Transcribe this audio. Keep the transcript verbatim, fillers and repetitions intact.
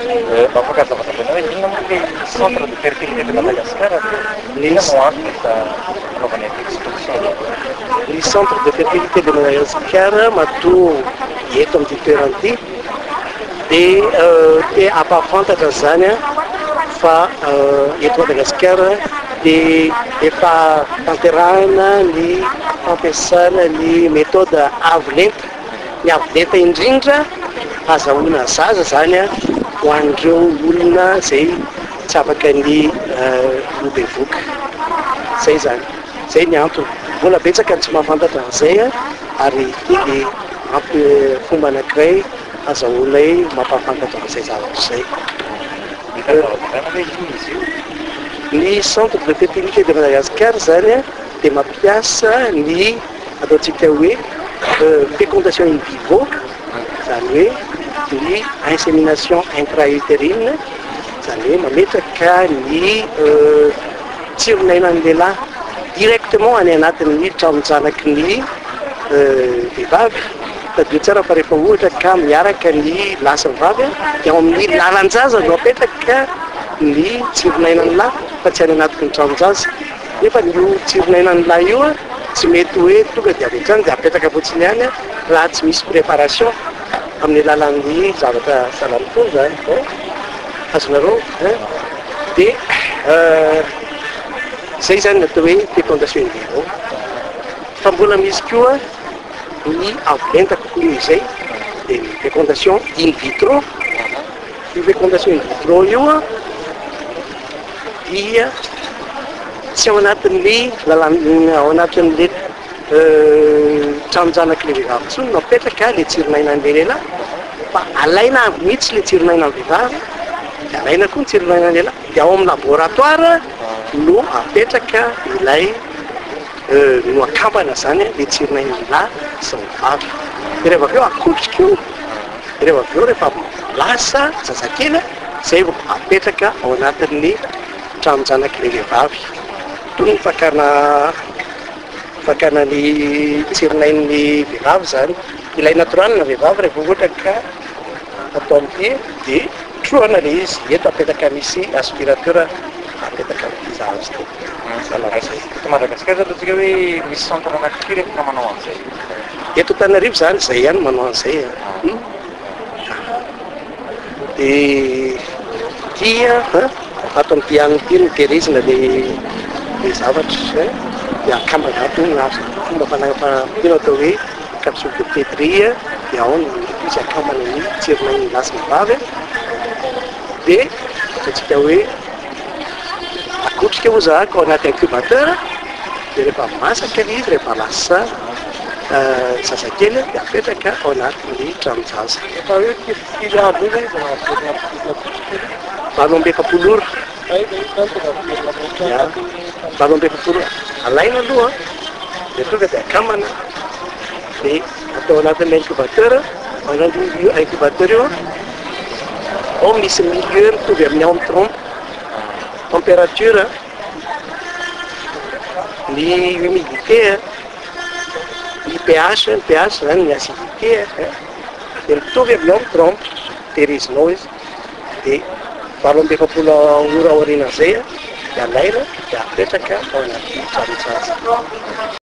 Afaka zavatra hoe inona moa le centre de fertilité de Madagascar inona no antony fanaovana expedition? Ny centre de fertilité de Madagascar matoa eto amin'ity toerana ity dia te ampahafantatra zany fa eto Madagascar dia efa tanterahina ny fampiasana ny méthode avo lenta, ny avo lenta indrindra azahoana zaza zany ho an'ireo olona zay tsy afaka ny ho bevoka. Zay zany, zay ny antony. Mbola betsaka ny tsy mahafantatra an'izay ary dia ampy fomba anankiray azahoanay mampahafantatra an'izay zavatra izay. Ny centre de fertilité de Madagascar zany dia mampiasa ny ataontsika hoe fécondation in vivo, zany hoe ny insémination intra-utérine, zany hoe mametraka ny tsiron'ainan'ny lehilahy directement any anatin'ny tranonjanaky ny vehivavy. Tadio tsara fa rehefa ohatra ka miaraka ny lasy vavy dia ao amin'ny lalan-jaza no apetraka ny tsiron'ainan'ny lahy fa tsy any anatin'ny tranonjaza. Nefa io tsiron'ainan'ny lahy io tsy mety hoe tonga dia avy hatrany dia apetraka fotsiny any raha tsy misy préparation amin'ny alalan'ny zavatra salany foana zany. Azonareo dia zay zany natao hoe fécondation in vivo. Fa mbola misy koa ny avo lenta kokoa izay dia ny fécondation in vitro. Io fécondation in vitro io dia tsy ao anatin'ny lalàna ao anatin'le tranonjanaky le vehivavy intsony no apetraka le tsiron'ainan'ny lehilahy fa alaina mihitsy le tsiron'ainan'ny vehivavy dia alaina koa ny tsiron'ainan'ny lehilahy dia ao amin'ny laboratoire no apetraka ilay no akambana zany le tsiron'ainan'ny lahy sy ny vavy. Dia rehefa avy eo akotrika io, rehefa avy eo rehefa lasa zazakely zay vao apetraka ao anatin'ny tranonjanaky le vehivavy. Toy ny fakana fakana ny tsiron'ainan'ny vehivavy zany, ilay naturalina vehivavy rehefa ohatra ka atao amin'ity dia trohana le izy, eto apetaka misy aspirateur apetaka amin'ity zahazy ity. Eto Madagasikara zany atsika hoe misy centre anankiray rehefa manao an'izay. Eto Antananarivo zany zay ihany manao an'izay. Dia tia ato amin'ity any ity no tehirizina le le zavatra dia akambana ato na fomba fanampiana atao hoe capsule de Petri dia ao ny izy akambana ny tsiron'ainan'ny lahy sy ny vavy dia ataontsika hoe akotrika ozahako ao anaty incubateur dia rehefa masaka izy rehefa lasa zazakely dia apetraka ao anatin'ny tranonjaza. Efa hoe kely avy io zay valo amby efapolo ora. Valo amby efapolo ora. Alaina aloha dia tonga dia akambana dia atao anatin'ny incubateur. Ao anatin'io incubateur io ao misy milieu mitovy amin'ny ao amin'ny trompe température ny humidité ny pH, ny pH zany ny acidité dia mitovy amin'ny ao amin'ny trompe tehirizinao izy dia valo amby efapolo ora aoriana zay dia alaina dia apetraka ao anaty tranonjaza.